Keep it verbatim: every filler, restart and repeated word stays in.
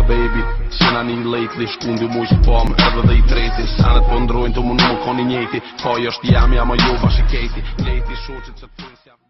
baby, s'jena një lately, shkundi mu i spam edhe dhe i treti, sanet po ndrojnë të më nuk ka një njeti, ka është jam, jam a jo bashkë kejti, lejti shoqit që të